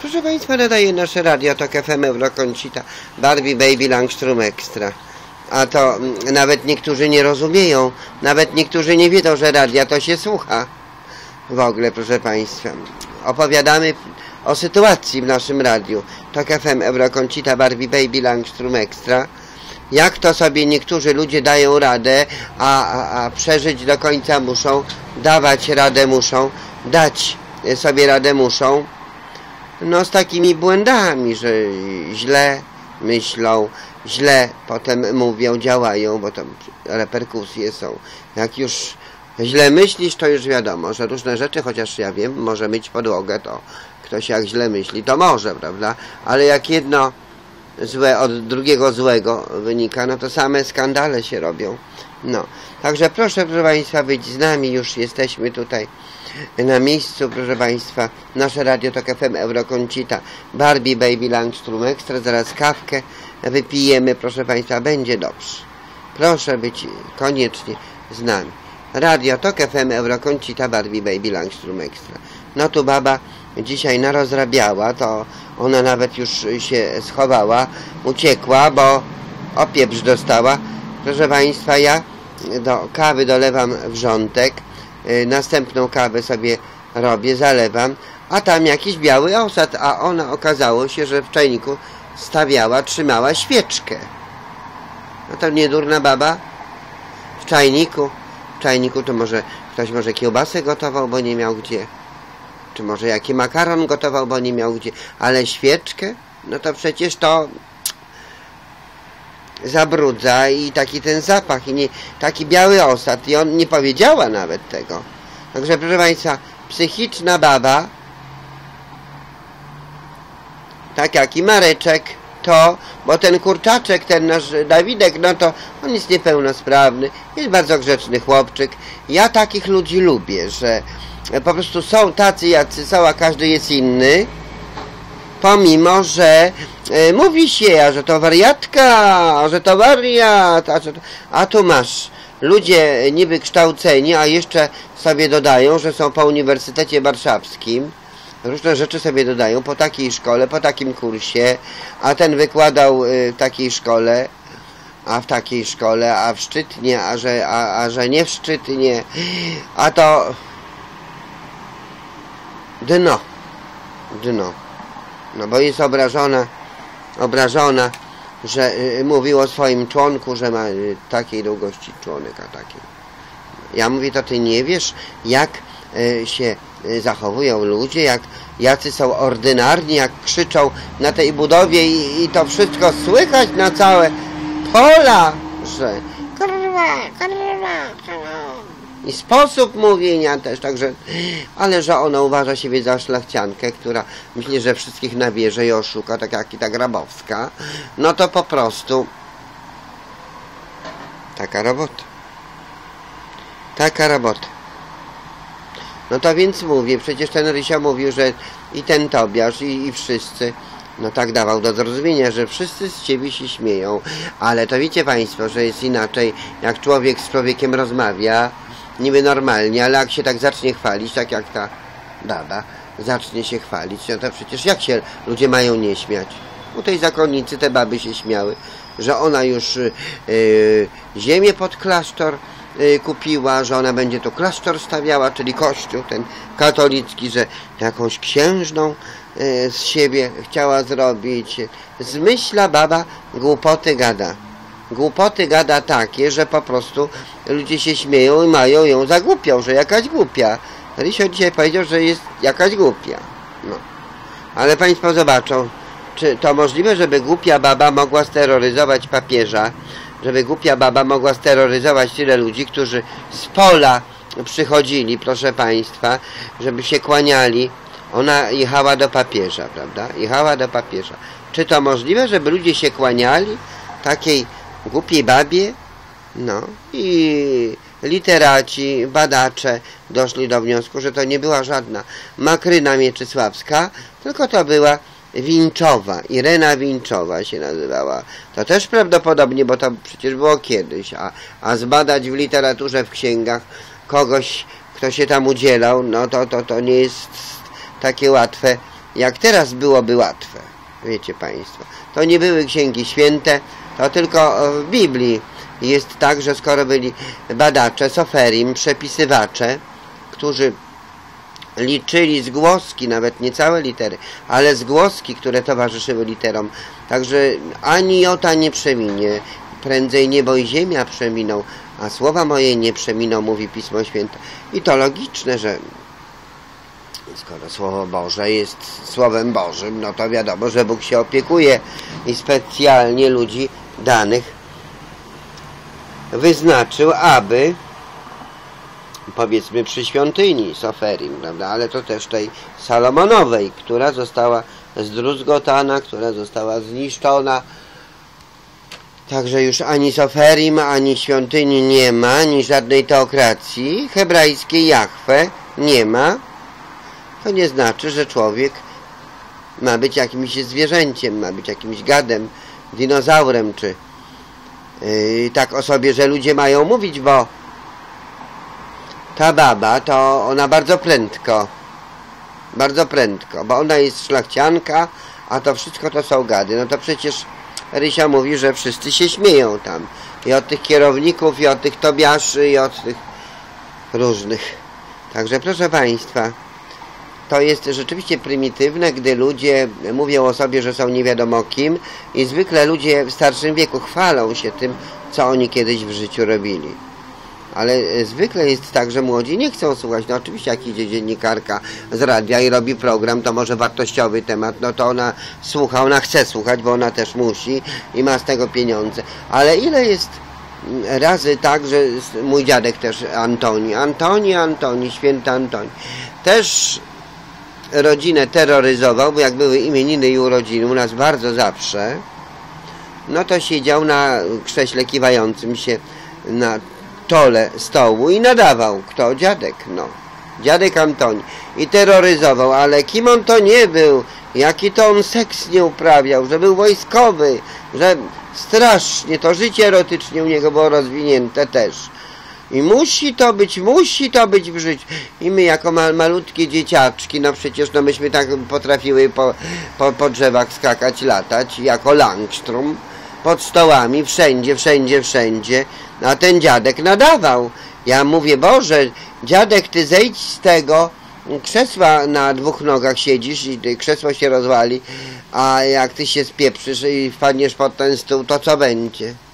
Proszę Państwa, nadaje nasze radio Tok FM Euroconsita Barbie Baby Langstrom Extra. A to nawet niektórzy nie rozumieją, nawet niektórzy nie wiedzą, że radia to się słucha. W ogóle, proszę Państwa, opowiadamy o sytuacji w naszym radiu Tok FM Euroconsita Barbie Baby Langstrom Extra. Jak to sobie niektórzy ludzie dają radę, a przeżyć do końca muszą, dawać radę muszą, dać sobie radę muszą. No z takimi błędami, że źle myślą, źle potem mówią, działają, bo to reperkusje są. Jak już źle myślisz, to już wiadomo, że różne rzeczy, chociaż ja wiem, może myć podłogę, to ktoś jak źle myśli, to może, prawda? Ale jak jedno złe od drugiego złego wynika, no to same skandale się robią. No, także proszę Państwa być z nami, już jesteśmy tutaj na miejscu, proszę Państwa, nasze radio Tok FM Euroconsita Barbie Baby Langstrom Extra, zaraz kawkę wypijemy, proszę Państwa, będzie dobrze. Proszę być koniecznie z nami. Radio Tok FM Euroconsita Barbie Baby Langstrom Extra. No tu baba dzisiaj narozrabiała, to ona nawet już się schowała, uciekła, bo opieprz dostała. Proszę Państwa, ja do kawy dolewam wrzątek, następną kawę sobie robię, zalewam, a tam jakiś biały osad, a ona okazało się, że w czajniku trzymała świeczkę. No to niedurna baba w czajniku to może ktoś kiełbasę gotował, bo nie miał gdzie, czy może jaki makaron gotował, bo nie miał gdzie, ale świeczkę, no to przecież to zabrudza i taki ten zapach i taki biały osad i on nie powiedziała nawet tego. Także proszę Państwa, psychiczna baba, tak jak i Mareczek, to, bo ten kurczaczek, ten nasz Dawidek, no to on jest niepełnosprawny, jest bardzo grzeczny chłopczyk. Ja takich ludzi lubię, że po prostu są tacy, jacy są, a każdy jest inny. Pomimo, że mówi się, że to wariatka, że to wariat, a tu masz ludzie niby kształceni, a jeszcze sobie dodają, że są po Uniwersytecie Warszawskim. Różne rzeczy sobie dodają po takiej szkole, po takim kursie, a ten wykładał w takiej szkole, a w takiej szkole, a w Szczytnie, a że nie w Szczytnie, a to dno. No bo jest obrażona, że mówił o swoim członku, że ma takiej długości członek, a takiej. Ja mówię, to ty nie wiesz, jak się zachowują ludzie, jacy są ordynarni, jak krzyczą na tej budowie i to wszystko słychać na całe pola, że i sposób mówienia też, także, ale że ona uważa siebie za szlachciankę, która myśli, że wszystkich nabierze i oszuka, tak jak i ta Grabowska, no to po prostu taka robota. No to więc mówię, przecież ten Rysio mówił, że i ten Tobiasz, i wszyscy, no tak dawał do zrozumienia, że wszyscy z ciebie się śmieją, ale to wiecie Państwo, że jest inaczej, jak człowiek z człowiekiem rozmawia, niby normalnie, ale jak się tak zacznie chwalić, tak jak ta baba zacznie się chwalić, no to przecież jak się ludzie mają nie śmiać? U tej zakonnicy te baby się śmiały, że ona już ziemię pod klasztor kupiła, że ona będzie tu klasztor stawiała, czyli kościół ten katolicki, że jakąś księżną z siebie chciała zrobić. Zmyśla baba, głupoty gada takie, że po prostu ludzie się śmieją i mają ją za głupią, że jakaś głupia. Rysio dzisiaj powiedział, że jest jakaś głupia. No. Ale Państwo zobaczą, czy to możliwe, żeby głupia baba mogła steroryzować papieża, żeby głupia baba mogła steroryzować tyle ludzi, którzy z pola przychodzili, proszę Państwa, żeby się kłaniali. Ona jechała do papieża, prawda? Jechała do papieża. Czy to możliwe, żeby ludzie się kłaniali takiej głupiej babie? No i literaci, badacze doszli do wniosku, że to nie była żadna Makryna Mieczysławska, tylko to była Winczowa, Irena Winczowa się nazywała. To też prawdopodobnie, bo to przecież było kiedyś, a zbadać w literaturze, w księgach kogoś, kto się tam udzielał, no to nie jest takie łatwe jak teraz byłoby łatwe. Wiecie Państwo, to nie były księgi święte, to tylko w Biblii jest tak, że skoro byli badacze, soferim, przepisywacze, którzy liczyli zgłoski, nawet nie całe litery, ale zgłoski, które towarzyszyły literom, także ani jota nie przeminie, prędzej niebo i ziemia przeminą, a słowa moje nie przeminą, mówi Pismo Święte. I to logiczne, że skoro Słowo Boże jest Słowem Bożym, no to wiadomo, że Bóg się opiekuje i specjalnie ludzi danych wyznaczył, aby, powiedzmy, przy świątyni Soferim, prawda, ale to też tej Salomonowej, która została zdruzgotana, która została zniszczona. Także już ani Soferim, ani świątyni nie ma, ani żadnej teokracji hebrajskiej Jahwe nie ma. To nie znaczy, że człowiek ma być jakimś zwierzęciem, ma być jakimś gadem, dinozaurem, czy tak o sobie, że ludzie mają mówić, bo ta baba, to ona bardzo prędko, bo ona jest szlachcianka, a to wszystko to są gady. No to przecież Rysia mówi, że wszyscy się śmieją tam. I od tych kierowników, i od tych tobiaszy, i od tych różnych. Także proszę Państwa, to jest rzeczywiście prymitywne, gdy ludzie mówią o sobie, że są nie wiadomo kim, i zwykle ludzie w starszym wieku chwalą się tym, co oni kiedyś w życiu robili. Ale zwykle jest tak, że młodzi nie chcą słuchać. No oczywiście, jak idzie dziennikarka z radia i robi program, to może wartościowy temat, no to ona słucha, ona chce słuchać, bo ona też musi i ma z tego pieniądze. Ale ile jest razy tak, że mój dziadek też Antoni, święty Antoni, też rodzinę terroryzował, bo jak były imieniny i urodziny u nas bardzo zawsze, no to siedział na krześle kiwającym się na czole stołu i nadawał. Kto? Dziadek, no. Dziadek Antoni. I terroryzował, ale kim on to nie był, jaki to on seks nie uprawiał, że był wojskowy, że strasznie to życie erotycznie u niego było rozwinięte też. I musi to być w życiu. I my jako malutkie dzieciaczki, no przecież no myśmy tak potrafiły po drzewach skakać, latać, jako Langstrom, pod stołami, wszędzie. A ten dziadek nadawał. Ja mówię, Boże, dziadek, ty zejdź z tego krzesła, na dwóch nogach siedzisz i krzesło się rozwali, a jak ty się spieprzysz i wpadniesz pod ten stół, to co będzie?